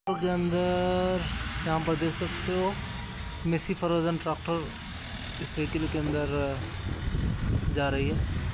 के अंदर यहाँ पर देख सकते हो मेसी फ्रोजन ट्रैक्टर इस व्हीकल के अंदर जा रही है।